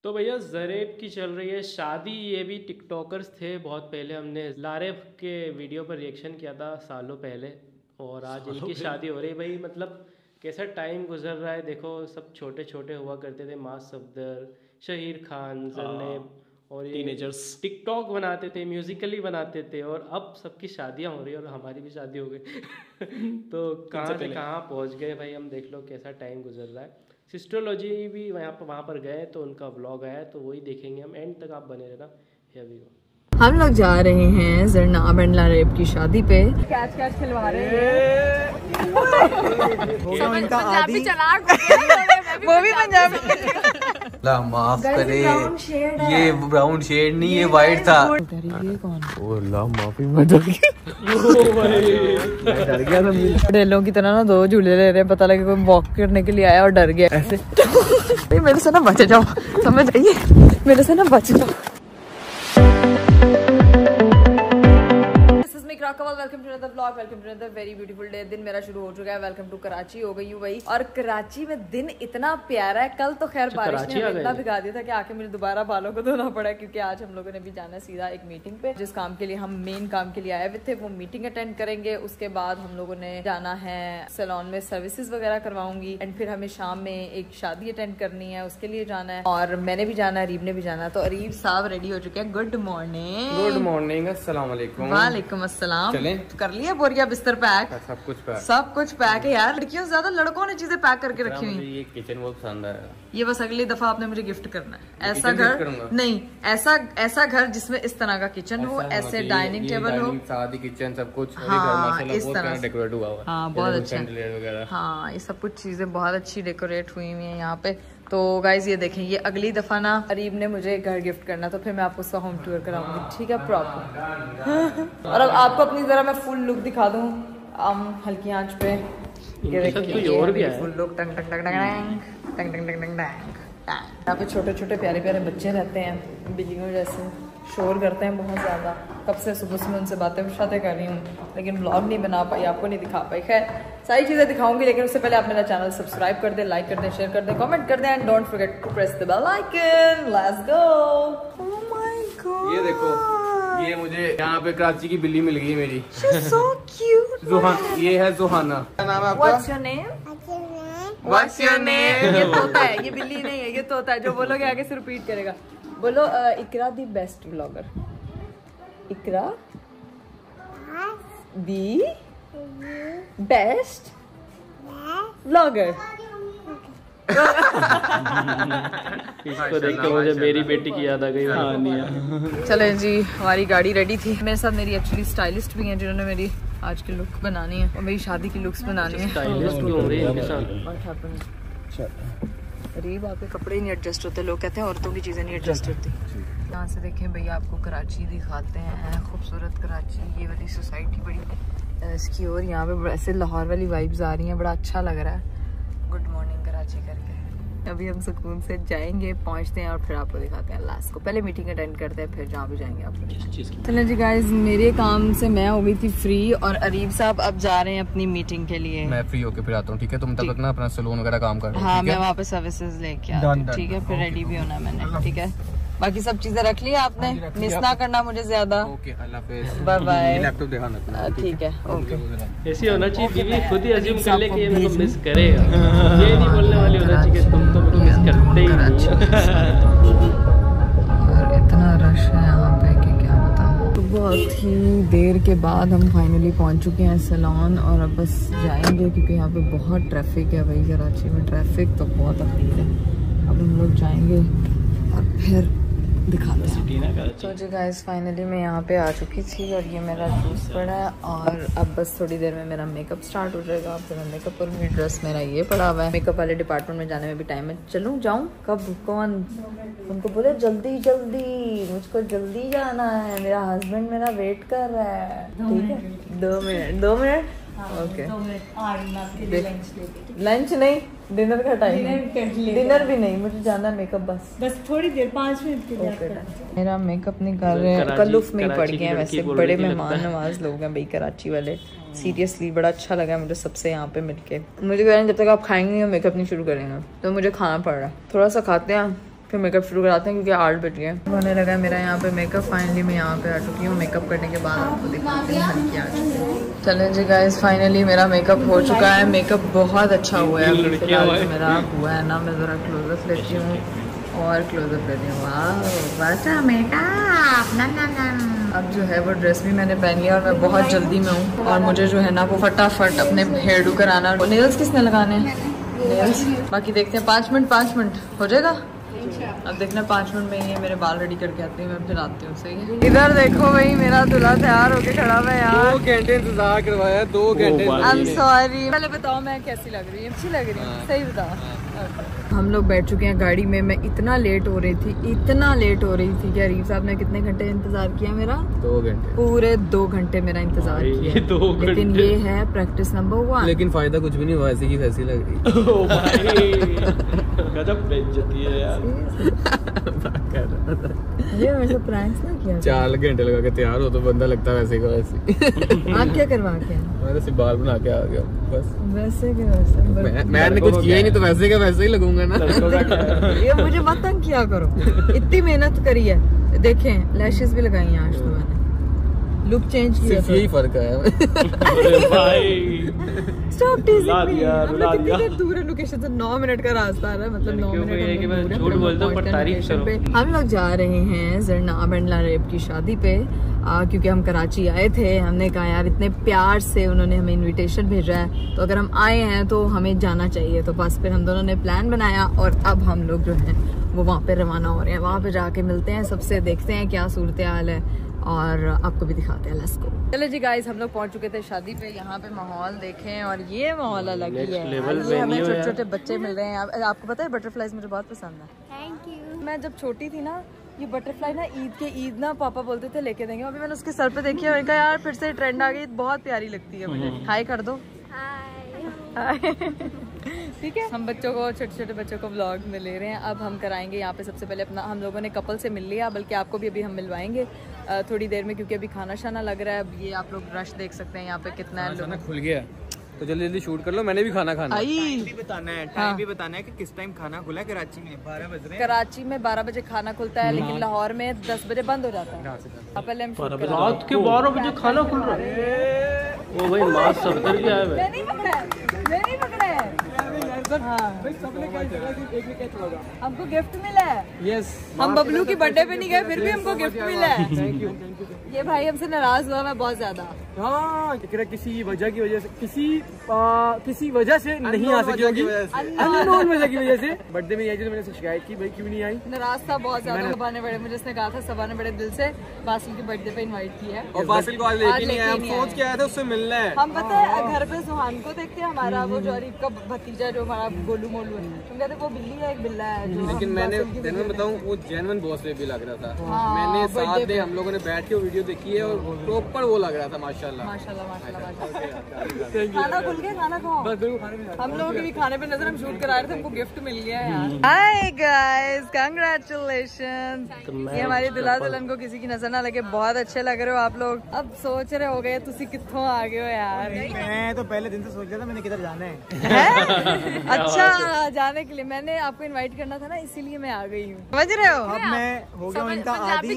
तो भैया ज़रेब की चल रही है शादी। ये भी टिकटॉकर्स थे बहुत पहले, हमने लारेब के वीडियो पर रिएक्शन किया था सालों पहले, और आज इनकी शादी हो रही है। भाई मतलब कैसा टाइम गुजर रहा है, देखो सब छोटे छोटे हुआ करते थे, मास सफदर, शहीर खान, ज़रनेब, और ये टीनेजर्स टिकटॉक बनाते थे, म्यूजिकली बनाते थे, और अब सबकी शादियां हो रही है और हमारी भी शादी हो गई। तो कहाँ से कहाँ पहुँच गए भाई, हम देख लो कैसा टाइम गुजर रहा है। सिस्टोलॉजी भी वहाँ पर गए तो उनका व्लॉग आया, तो वही देखेंगे हम, एंड तक आप बने रहना। Here we go. हम लोग जा रहे हैं ज़रनाब एंड लारेब की शादी पे। कैच कैच खिलवा रहे हैं। पंजाबी चलाक वो भी पंजाबी। माफ करे, ये ब्राउन शेड नहीं, ये वाइट था। माफी मैं डर गया था। डेलों की तरह ना दो झूले ले रहे हैं, पता लगे कोई वॉक करने के लिए आया और डर गया ऐसे। मेरे से ना बच जाओ, समझ आइए, मेरे से ना बच जाओ। Welcome to another vlog, welcome to another very beautiful day. दिन मेरा शुरू हो चुका है। वेलकम टू कराची हो गई हूँ भाई, और कराची में दिन इतना प्यारा है। कल तो खैर बारिश ने इतना भिगा दिया था कि आके मुझे दोबारा बालों को धोना पड़ा, क्योंकि आज हम लोगों ने भी जाना सीधा एक मीटिंग पे, जिस काम के लिए हम मेन काम के लिए आए हुए थे वो मीटिंग अटेंड करेंगे। उसके बाद हम लोगों ने जाना है सैलून में, सर्विसेज वगैरह करवाऊंगी, एंड फिर हमें शाम में एक शादी अटेंड करनी है, उसके लिए जाना है, और मैंने भी जाना है, अरीब ने भी जाना है। तो अरीब साहब रेडी हो चुके हैं। Good morning. गुड मॉर्निंग, अस्सलाम वालेकुम। वालेकुम अस्सलाम। कर लिया बोरिया बिस्तर पैक? सब कुछ पैक है यार। लड़कियों से ज्यादा लड़कों ने चीजें पैक करके रखी हुई। ये किचन बहुत पसंद है। ये बस अगली दफा आपने मुझे गिफ्ट करना है ऐसा घर, नहीं ऐसा घर जिसमें इस तरह का किचन हो, ऐसे डाइनिंग टेबल हो, शादी किचन सब कुछ। हाँ, इस तरह डेकोरेट हुआ हुआ। हाँ बहुत अच्छा। हाँ ये सब कुछ चीजें बहुत अच्छी डेकोरेट हुई हुई है यहाँ पे। तो गाइज ये देखें, ये अगली दफा ना अरीब ने मुझे घर गिफ्ट करना, तो फिर मैं आपको उसका होम टूर कराऊंगी, ठीक है, प्रॉपर। और अब आपको अपनी जरा मैं फुल लुक दिखा दूँ हल्की आंच पे। ये देखिए फुल लुक, टंग टंग टंग टंग टंग टंग टंग टंग। यहाँ पे छोटे छोटे प्यारे प्यारे बच्चे रहते हैं, बिल्लियों जैसे, शोर करते हैं बहुत ज़्यादा। कब से सुबह से मैं उनसे बातें कर रही हूँ, लेकिन ब्लॉग नहीं बना पाई, आपको नहीं दिखा पाई। खैर सारी चीज़ें दिखाऊंगी, लेकिन उससे पहले आप मेरा चैनल सब्सक्राइब कर दें, लाइक कर दें, शेयर कर दें, कमेंट कर दें, and don't forget to press the bell icon. Let's go. Oh my god, ये देखो, ये मुझे यहाँ पे कराची की बिल्ली मिल गई मेरी। so cute। जोहाना, ये है जोहाना। क्या नाम है आपका? What's your name? What's your name? ये तोता है, ये बिल्ली नहीं है, ये तोता है। जो बोलोगे आगे से रिपीट करेगा। बोलो Iqra the best blogger. Iqra the best blogger. इसको देख के मुझे मेरी बेटी की याद आ गई। हाँ चले जी, हमारी गाड़ी रेडी थी। मेरे साथ मेरी एक्चुअली स्टाइलिस्ट भी हैं, जिन्होंने मेरी आज की लुक बनानी है और मेरी शादी की लुक्स बनानी है। स्टाइलिस्ट क्यों हो रही है इनके साथ? अरीब आपके कपड़े नहीं एडजस्ट होते, लोग कहते हैं औरतों की चीजें नहीं एडजस्ट होती। यहाँ से देखें भैया, आपको कराची दिखाते हैं, खूबसूरत कराची। ये वाली सोसाइटी बड़ी इसकी, और यहाँ पे ऐसे लाहौर वाली वाइब्स आ रही हैं, बड़ा अच्छा लग रहा है। गुड मॉर्निंग कराची करके अभी हम सुकून से जाएंगे, पहुंचते हैं, और फिर आपको दिखाते हैं लास्ट को। पहले मीटिंग अटेंड करते हैं, फिर जहाँ भी जाएंगे आप। चलो जी गाइज, मेरे काम से मैं हो गई थी फ्री, और अरीब साहब अब जा रहे हैं अपनी मीटिंग के लिए। मैं फ्री होके फिर आता हूँ, ठीक है? तुम तब तक ना अपना सैलून वगैरह काम कर। हाँ, मैं वहाँ पे सर्विसेज लेके आती हूँ, ठीक है? फिर रेडी भी होना मैंने, ठीक है? बाकी सब चीजें रख ली आपने, मिस ना करना मुझे ज्यादा। ओके, अल्लाह हाफिज़, बाय बाय। लैपटॉप दिखाना, ठीक है, ओके। ऐसी होना चाहिए, बीवी खुद ही अज्यूम कर ले कि ये मेरे को मिस करेगा। ये नहीं बोलने वाली होना चाहिए कि तुम तो मेरे को मिस करते ही नहीं। और इतना रश है यहाँ पे कि क्या बताऊँ। तो बहुत ही देर के बाद हम फाइनली पहुँच चुके हैं सैलून, और अब बस जाएंगे, क्योंकि यहाँ पे बहुत ट्रैफिक है भाई। कराची में ट्रैफिक तो बहुत अखीर है। अब हम लोग जाएंगे और फिर दिखाते हैं। तो जी गाइस, फाइनली मैं यहाँ पे आ चुकी थी, और ये मेरा जूस पड़ा है, और अब बस थोड़ी देर में मेरा मेकअप स्टार्ट हो जाएगा। फिर मैं मेकअप करूँगी, ड्रेस मेरा ये पड़ा हुआ है। मेकअप वाले डिपार्टमेंट में जाने में भी टाइम है। चलूँ, जाऊँ कब, कौन? उनको बोले जल्दी जल्दी, मुझको जल्दी जाना है, मेरा हस्बैंड मेरा वेट कर रहा है, ठीक है? 2 मिनट ओके। लंच नहीं, डिनर का टाइम है। डिनर भी नहीं, मुझे जाना है मेकअप, बस थोड़ी देर, 5 मिनट के लिए। मेरा मेकअप नहीं कर रहे हैं, कलुफ में ही पड़ गए हैं। वैसे बड़े मेहमान नवाज लोग हैं भाई कराची वाले, सीरियसली बड़ा अच्छा लगा मुझे सबसे यहाँ पे मिलके। मुझे कह रहे हैं जब तक आप खाएंगे मेकअप नहीं शुरू करेंगे, तो मुझे खाना पड़ रहा है। थोड़ा सा खाते हैं, फिर मेकअप शुरू कराते हैं क्योंकि 8 बज गए। होने लगा मेरा यहाँ पे मेकअप। फाइनली मैं यहाँ पे आ चुकी हूँ। मेकअप करने के बाद आपको दिखाती हूँ हल्की आ चुकी है। चलें जी गाइस, फाइनली मेरा मेकअप हो चुका है। मेकअप बहुत अच्छा हुआ है मेरा हुआ है ना। मैं ज़रा क्लोजअप लेती हूँ और क्लोजअप लेती हूँ। वाह मेकअप अब जो है वो ड्रेस भी मैंने पहन लिया और मैं बहुत जल्दी में हूँ। और मुझे जो है ना वो फटाफट अपने हेयर डू कराना। नेल्स किसने लगाने हैं? नेल्स बाकी देखते हैं। 5 मिनट हो जाएगा। अब देखना 5 मिनट में ये मेरे बाल रेडी करके आती है, मैं फिर आती हूँ। सही है। इधर देखो भाई मेरा दूल्हा तैयार होके खड़ा हुआ है यार। 2 घंटे इंतजार करवाया, 2 घंटे। I am sorry. पहले बताओ मैं कैसी लग रही हूँ? अच्छी लग रही हूँ? सही बताओ। हम लोग बैठ चुके हैं गाड़ी में। मैं इतना लेट हो रही थी कि अरीब साहब ने कितने घंटे इंतजार किया मेरा? 2 घंटे। पूरे 2 घंटे मेरा इंतजार किया। लेकिन ये है प्रैक्टिस नंबर 1। लेकिन फायदा कुछ भी नहीं हुआ, ऐसी की वैसी लग रही। गजब बेइज्जती है यार। ये वैसे प्रैंक्स ना किया। 4 घंटे लगा के तैयार हो तो बंदा लगता है वैसे का वैसे। आप क्या करवा के? मैंने सिर्फ बाल बना के आ गया बस। वैसे के वैसे मैंने कुछ किया ही नहीं तो वैसे का वैसे ही लगूंगा ना। ये मुझे मत तंग किया करो। इतनी मेहनत करी है। देखें लैशेस भी लगाई हैं आज तो मैंने। लुक चेंज किया। सिर्फ यही फर्क है। Stop teasing me. हम कितनी दूर है लोकेशन से? 9 मिनट का रास्ता है। मतलब 9 मिनट झूठ बोलते हो पर तारीफ करो। हम लोग जा रहे हैं ज़रनाब एंड लारेब की शादी पे क्योंकि हम कराची आए थे। हमने कहा यार इतने प्यार से उन्होंने हमें इनविटेशन भेजा है तो अगर हम आए हैं तो हमें जाना चाहिए। तो बस फिर हम दोनों ने प्लान बनाया और अब हम लोग जो है वो वहाँ पे रवाना हो रहे हैं। वहाँ पे जाके मिलते हैं सबसे, देखते हैं क्या सूरत हाल है और आपको भी दिखाते हैं। Let's go. चलो जी गाइस, हम लोग पहुंच चुके थे शादी पे। यहाँ पे माहौल देखें और ये माहौल अलग ही है। ये हमें छोटे छोटे बच्चे मिल रहे हैं। आपको पता है बटरफ्लाईज मुझे बहुत पसंद है। Thank you. मैं जब छोटी थी ना ये बटरफ्लाई ना ईद ना पापा बोलते थे लेके देंगे। अभी मैंने उसके सर पे देखी है। कहा यार फिर से ट्रेंड आ गई, बहुत प्यारी लगती है मुझे। हाय कर दो। ठीक है। हम बच्चों को छोटे छोटे बच्चों को व्लॉग में ले रहे हैं। अब हम कराएंगे यहाँ पे सबसे पहले अपना, हम लोगों ने कपल से मिल लिया, बल्कि आपको भी अभी हम मिलवाएंगे थोड़ी देर में क्योंकि अभी खाना शाना लग रहा है। अब ये आप लोग रश देख सकते हैं यहाँ पे कितना है। खुल गया तो जल्दी जल्दी शूट कर लो। मैंने भी खाना खाना है। टाइम भी बताना है कि किस टाइम खाना खुला है। कराची में 12 बज रहे हैं। कराची में 12 बजे खाना खुलता है लेकिन लाहौर में 10 बजे बंद हो जाता है। पहले हम रात के 12 बजे खाना खुल रहा है। ओ भाई मास सफदर क्या है? मैं नहीं पकड़ा है। हमको गिफ्ट मिला है। यस, हम बबलू की बर्थडे पे नहीं गए फिर भी हमको गिफ्ट मिला है। Thank you. ये भाई हमसे नाराज हुआ है बहुत ज्यादा। हाँ, किसी वजह की वजह से किसी वजह से नहीं आ सकी होगी। अननोन वजह की वजह से बर्थडे में आई थी तो मैंने शिकायत की भाई क्यों नहीं आई। नाराज था बहुत ज्यादा। सबाने बड़े मुझे उसने कहा था, सभा ने बड़े दिल से बासिल की बर्थडे पे इनवाइट किया है और बासिल को आज लेके नहीं आया। हम सोच के आए थे उससे मिलना है। हम पता है घर पे सुहान को देखते हैं, हमारा वो जो अरीब का भतीजा जो हमारा गोलू मोलू है, तुम कहते वो बिल्ली है एक बिल्ला है। लेकिन मैंने बताऊं वो जेन्युइन बॉस बेबी लग रहा था। मैंने साथ दे हम लोगों ने बैठ के वीडियो देखी है और प्रॉपर वो लग रहा था। माशाल्लाह माशाल्लाह माशाल्लाह। खाना खुल गया, खाना खाओ। हम लोगों के भी खाने पे नजर हम शूट करा रहे थे, हमको गिफ्ट मिल गया यार। Hi guys, congratulations. ये हमारी दुल्हा दुल्हन को किसी की नजर ना लगे, बहुत अच्छे लग रहे हो आप लोग। अब सोच रहे हो गए तुसी कित्थों आ गए हो यार। मैं तो पहले दिन से सोच रहा था मैंने किधर जाना है। अच्छा जाने के लिए मैंने आपको इनवाइट करना था ना, इसीलिए मैं आ गई हूँ। समझ रहे हो? अब मैं हो गया इनका आदी।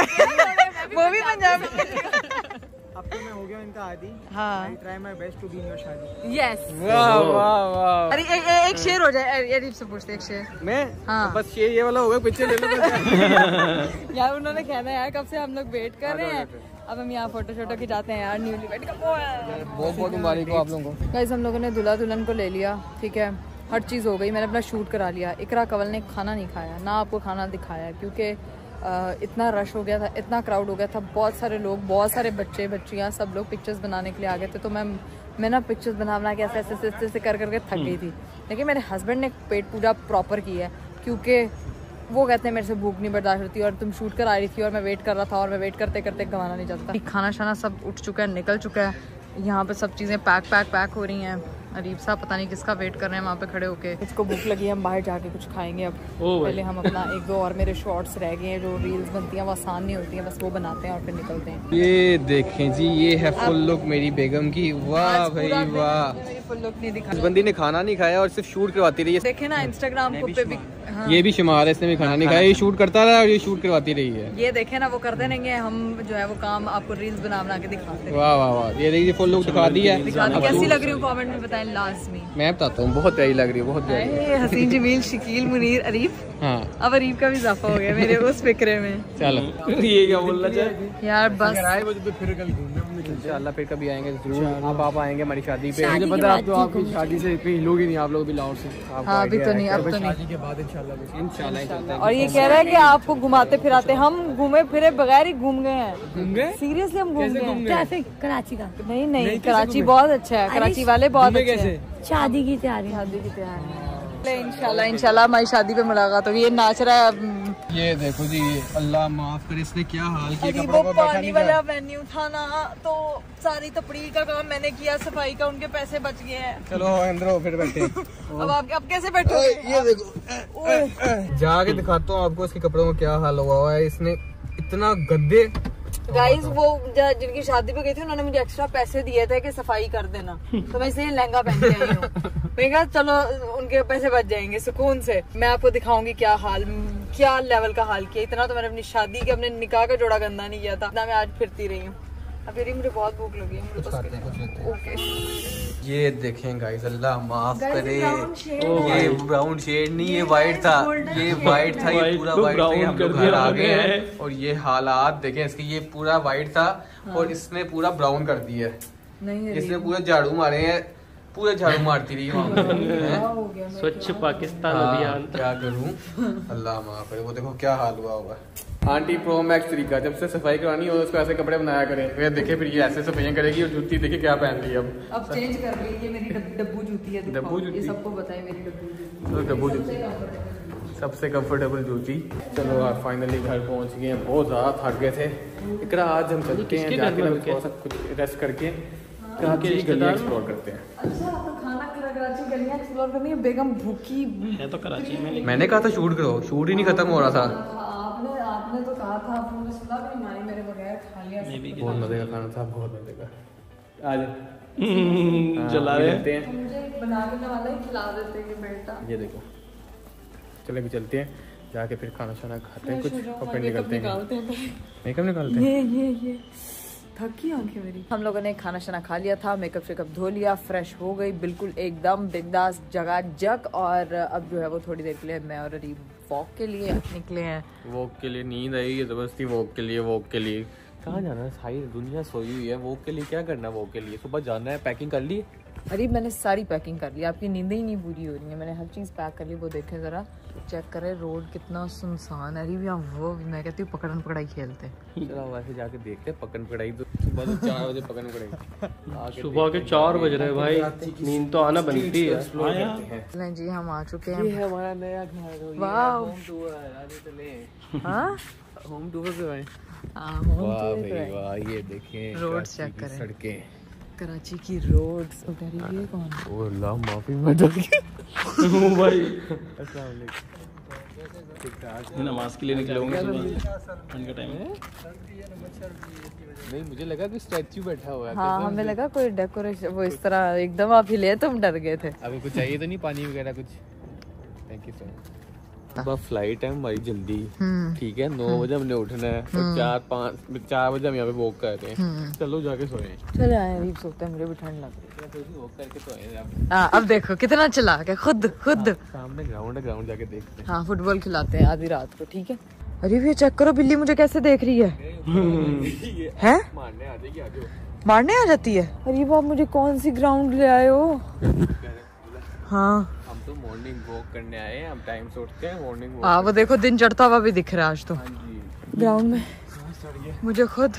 वो भी पंजाबी। अब तो मैं हो गया इनका आदी। हाँ, try my best to be in your शादी। यस। वाह वाह वाह। अरे एक शेर हो जाए। अरीब से पूछते एक शेर। मैं हाँ बस ये वाला होगा, पीछे ले लो। यार उन्होंने कहना यार कब से हम लोग वेट कर रहे हैं। अब हम यहाँ फोटो शोटो खिंचाते हैं यार। न्यूली वेट का बहुत बहुत मुबारक हो आप लोगों को। गाइस हम लोगों ने दूल्हा दुल्हन को ले लिया, ठीक है, हर चीज़ हो गई। मैंने अपना शूट करा लिया। इकरा कंवल ने खाना नहीं खाया, ना आपको खाना दिखाया क्योंकि इतना रश हो गया था, इतना क्राउड हो गया था। बहुत सारे लोग, बहुत सारे बच्चे बच्चियाँ सब लोग पिक्चर्स बनाने के लिए आ गए थे। तो मैं ना पिक्चर्स बना के ऐसे कर करके थक गई थी। लेकिन मेरे हस्बैंड ने पेट पूजा प्रॉपर किया क्योंकि वो कहते हैं मेरे से भूख नहीं बर्दाश्त होती और तुम शूट कर आ रही थी और मैं वेट कर रहा था और मैं वेट करते करते गंवाना नहीं चाहता। खाना शाना सब उठ चुका है, निकल चुका है। यहाँ पे सब चीज़ें पैक हो रही हैं। अरीब साहब पता नहीं किसका वेट कर रहे हैं वहाँ पे खड़े होके। इसको भूख लगी है, हम बाहर जाके कुछ खाएंगे अब। पहले हम अपना 1-2 और मेरे शॉर्ट्स रह गए हैं जो रील्स बनती हैं, वो आसान नहीं होती हैं, बस वो बनाते हैं और फिर निकलते हैं। ये देखें जी, ये है फुल लुक मेरी बेगम की। वाह भाई वाह। फुल लुक नहीं दिखा। इस बंदी ने खाना नहीं खाया और सिर्फ शूट करवाती रही है। देखे ना इंस्टाग्राम पे भी। हाँ। ये भी शुमार है, इसने भी खाना नहीं खाया, ये शूट करता रहा और ये शूट करवाती रही है। ये देखे ना, वो करते नहीं है, हम जो है वो काम आपको रील्स बना बना के दिखाते हैं। वाह वाह वाह, ये देखिए फुल लुक दिखा दी है। कैसी लग रही हूँ कमेंट में बताएं लास्ट में। मैं बताता हूँ, बहुत प्यारी लग रही है, बहुत प्यारी। हसीन जमील शकील मुनीर अरीफ। हाँ अब अरीफ का भी इजाफा हो गया मेरे उस फिक्रे में। चलो ये क्या बोलना चाहे यार बस इंशाल्लाह फिर कभी आएंगे जरूर। आप आएंगे हमारी शादी पे। मुझे पता है आप तो आपकी शादी से कहीं लोग ही नहीं, आप लोग भी लाहौर से। हाँ अभी तो नहीं, अब तो नहीं। शादी के बाद इंशाल्लाह। और ये कह रहा है कि आपको घुमाते फिराते, हम घूमे फिरे बगैर ही घूम गए हैं। घूम गए सीरियसली हम घूम गए। कैसे? कराची का? नहीं कराची बहुत अच्छा है, कराची वाले बहुत अच्छे हैं। शादी की तैयारी। इंशाल्लाह हमारी शादी पे मुलाकात होगी। ये नाच रहा है। ये देखो जी, ये अल्लाह माफ करे, इसने क्या हाल किया। वो पानी वाला वेन्यू था ना, तो सारी तपड़ी का काम मैंने किया, सफाई का, उनके पैसे बच गए हैं। चलो अंदर हो फिर बैठे। अब आप कैसे बैठो? ये देखो, जाके दिखाता हूँ आपको इसके कपड़ों में क्या हाल हुआ है। इसने इतना गंदे। गाइस वो जिनकी शादी पे गई थी उन्होंने मुझे एक्स्ट्रा पैसे दिए थे कि सफाई कर देना, तो मैं इसलिए लहंगा पहन के आई हूँ। मैंने कहा चलो उनके पैसे बच जाएंगे सुकून से। मैं आपको दिखाऊंगी क्या हाल, क्या लेवल का हाल किया। इतना तो मैंने अपनी शादी के, अपने निकाह का जोड़ा गंदा नहीं किया था, इतना मैं आज फिरती रही हूँ। अब ये मुझे बहुत भूख लगी है। ओके ये देखें गाइस, अल्लाह माफ करे, ये ब्राउन शेड नहीं, ये वाइट था, ये वाइट था, ये पूरा वाइट था। हम लोग घर आ गए हैं और ये हालात देखें इसके। ये पूरा वाइट था और इसने पूरा ब्राउन कर दिया है। इसने पूरे झाड़ू मारे हैं, पूरे झाड़ू मारती रही वहाँ। स्वच्छ पाकिस्तान अभियान। क्या करूँ, अल्लाह माफ करे। वो देखो क्या हाल हुआ होगा। आंटी प्रो मैक्स तरीका, जब से सफाई करवानी हो उसको ऐसे कपड़े बनाया करें। फिर देखे, फिर ये ऐसे सफाइयाँ करेगी और जूती देखे क्या पहन रही है। अब चेंज कर ली, ये मेरी डब्बू जूती है। डब्बू जूती? ये सबको बताएं मेरी डब्बू जूती। तो डब्बू जूती सबसे कंफर्टेबल जूती। चलो आप फाइनली घर पहुंच गए हैं, बहुत ज़्यादा थक गए थे। इकरा आज हम चलते हैं, जाके थोड़ा सा कुछ रेस्ट करके कराची गलियाँ एक्सप्लोर करते हैं। अच्छा आपका खाना कराची गलियाँ एक्सप्लोर करनी है? बेगम भूखी है तो कराची में। मैंने कहा था शूट करो, शूट ही नहीं खत्म हो रहा था। आपने तो कहा था, आपने सुना भी नहीं, मानी मेरे बगैर खा लिया। बहुत मजे का खाना था, बहुत मजे का। आज जला रहे हैं, मुझे बनाने वाला ही खिला देते हैं बेटा। ये देखो, चले भी चलते हैं, जाके फिर खाना शाना खाते हैं कुछ और फिर निकलते हैं। मेकअप निकालते हैं। ये थकी आंखें मेरी। हम लोगों ने खाना शाना खा लिया था, मेकअप शेकअप धो लिया, फ्रेश हो गई बिल्कुल एकदम बिंदास जगाजग। और अब जो है वो थोड़ी देर के लिए मैं और अरीब वॉक के लिए निकले हैं। वॉक के लिए नींद आई है जबरदस्ती, वॉक के लिए कहाँ जाना है? सारी दुनिया सोई हुई है, वॉक के लिए क्या करना है? वॉक के लिए सुबह जाना है। पैकिंग कर ली? अरे मैंने सारी पैकिंग कर ली, आपकी नींद ही नहीं पूरी हो रही है। मैंने हर चीज़ पैक कर ली। वो देखें ज़रा, चेक करें रोड कितना सुनसान है। अरे भैया वो मैं कहती हूँ पकड़न पकड़ाई खेलते हैं। चलो वैसे जाके देखते हैं पकड़न पकड़ाई। तो सुबह 4 बजे पकड़न पकड़ाई। सुबह के 4 बज रहे भाई, नींद तो आना बनती है। नहीं जी हम आ चुके हैं। ये है हमारा नया घर। वाह होम टूर है, आगे चले। हाँ होम टूर पे आए। वाह भाई वाह, ये देखें रोड चेक करें, सड़कें, कराची की रोड्स। ये कौन? ओ अल्लाह माफी मत भाई अस्सलाम वालेकुम। नमाज के लिए निकले होंगे सुबह, ठंड का टाइम है। नहीं मुझे लगा कि स्टैच्यू बैठा हुआ है। हाँ हमें लगा कोई डेकोरेशन, वो इस तरह एकदम आप हिले तो हम डर गए थे। अभी कुछ चाहिए तो नहीं, पानी वगैरह कुछ? Thank you so much. सुबह फ्लाइट है हमारी जल्दी, ठीक है 9 बजे हमने उठना है और 4 बजे हम यहाँ पे वॉक कर रहे हैं। चलो जाके सोए। चले आए, अभी सोते हैं, मुझे भी ठंड लग रही है। वॉक करके तो आए हाँ अब देखो कितना चला के खुद सामने ग्राउंड है, ग्राउंड जाके देखते हैं। हाँ फुटबॉल खिलाते हैं आधी रात को, ठीक है। अरे भैया चेक करो बिल्ली मुझे कैसे देख रही है। हैं? मारने आ जाएगी आगे, मारने आ जाती है। अरे बाप मुझे कौन सी ग्राउंड ले आए हो? हाँ हम तो मॉर्निंग वॉक करने आए हैं, हम टाइम से उठते हैं मॉर्निंग वॉक। हाँ वो देखो दिन चढ़ता हुआ भी दिख रहा है आज तो ग्राउंड में। मुझे खुद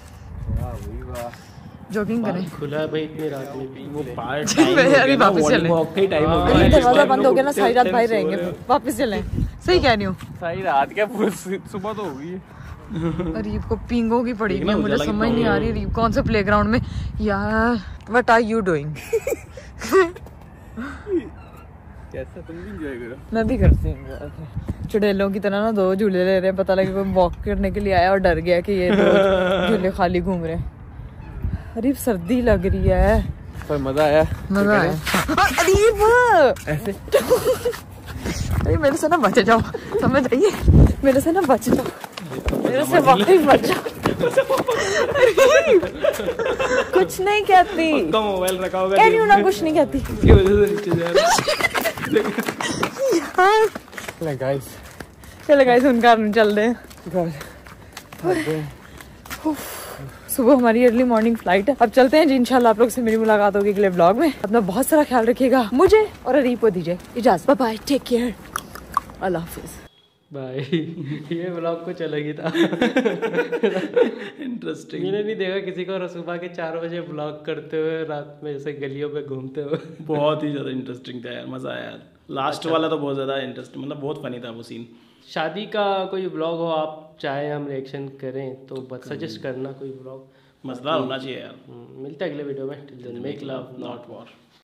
जॉगिंग करें खुला है भाई इतनी रात में, वो पार्ट वापस चले। दरवाजा बंद हो गया ना, सारी रात भाई रहेंगे, वापस चलें। सही कह रही हूँ, सारी रात क्या सुबह तो हो गई। अरीब को पिंगो की पड़ी है, मुझे समझ नहीं आ रही अरीब कौन से प्लेग्राउंड में। यार व्हाट आर यू डूइंग? कैसा तुम भी एंजॉय करो। मैं भी करती हूँ चुड़ैलों की तरह ना, 2 झूले ले रहे हैं। पता लगे कोई वॉक करने के लिए आया और डर गया कि ये 2 झूले खाली घूम रहे हैं। अरे सर्दी लग रही है, पर मजा आया। अरीब ऐसे अरे मेरे से ना बच जाओ, समझ आइए, मेरे से ना बच जाओ, मेरे से वाकई बच जाओ। कुछ नहीं कहती, मोबाइल रखा होगा, कह रही हूँ ना, कुछ नहीं कहती। चलो गाइस उनका चल रहे हैं। सुबह हमारी अर्ली मॉर्निंग फ्लाइट है, अब चलते हैं जी। इंशाल्लाह आप लोग से मेरी मुलाकात होगी अगले व्लॉग में। अपना बहुत सारा ख्याल रखिएगा, मुझे और अरीब को दीजिए इजाजत। बाय बाय, टेक केयर, अल्लाह हाफिज, बाय। ये व्लॉग कुछ अलग ही था। इंटरेस्टिंग, मैंने नहीं देखा किसी को सुबह के 4 बजे व्लॉग करते हुए रात में ऐसे गलियों पे घूमते हुए। बहुत ही ज्यादा इंटरेस्टिंग था यार, मजा आया। लास्ट वाला तो बहुत ज्यादा इंटरेस्टिंग, मतलब बहुत फनी था वो सीन। शादी का कोई व्लॉग हो आप चाहे हम रिएक्शन करें तो बस सजेस्ट करना कोई व्लॉग, मजेदार होना चाहिए यार। मिलते हैं अगले वीडियो में। Till then make love not war.